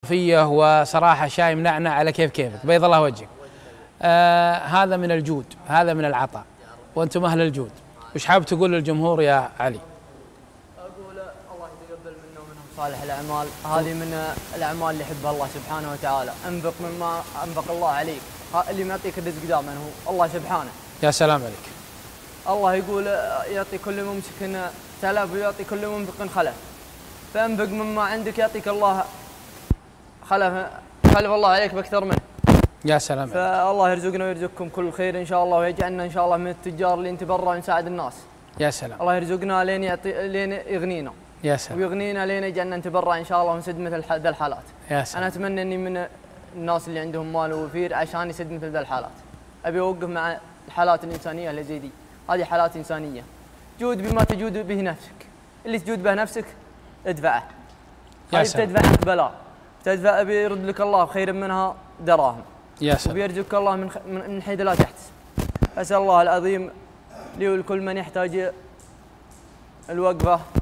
وظرفية وصراحة شاي منعنع على كيفك، بيض الله وجهك. هذا من الجود، هذا من العطاء، وأنتم أهل الجود. وش حاب تقول للجمهور يا علي؟ أقول الله يتقبل منا ومنهم صالح الأعمال. هذه من الأعمال اللي يحبها الله سبحانه وتعالى. أنفق مما أنفق الله عليك. اللي معطيك الرزق دائما هو الله سبحانه. يا سلام عليك. الله يقول يعطي كل ممسك تلف ويعطي كل منفق خلف. فانفق مما عندك يعطيك الله خلف الله عليك بأكثر منه. يا سلام. فالله يرزقنا ويرزقكم كل خير إن شاء الله، ويجعلنا إن شاء الله من التجار اللي نتبرع ونساعد الناس. يا سلام. الله يرزقنا لين يغنينا. يا سلام. ويغنينا لين يجعلنا نتبرع إن شاء الله ونسد مثل ذا الحالات. يا سلام. أنا أتمنى إني من الناس اللي عندهم مال ووفير عشان يسد مثل ذا الحالات. أبي أوقف مع الحالات الإنسانية اللي زي دي. هذه حالات إنسانية. جود بما تجود به نفسك. اللي تجود به نفسك ادفعه. يا سلام. تدفعك بلاء. تدفع بيرد لك الله خير منها دراهم. يا سلام. وبيرزقك الله من حيث لا تحتسب. أسأل الله العظيم لي ولكل من يحتاج الوقفة